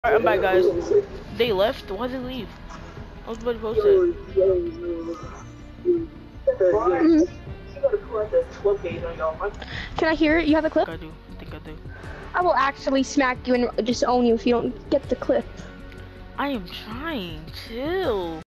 Alright, I'm back, guys. They left? Why did they leave? I was about to post it. Can I hear it? You have a clip? I do. I think I do. I will actually smack you and just own you if you don't get the clip. I am trying. Chill.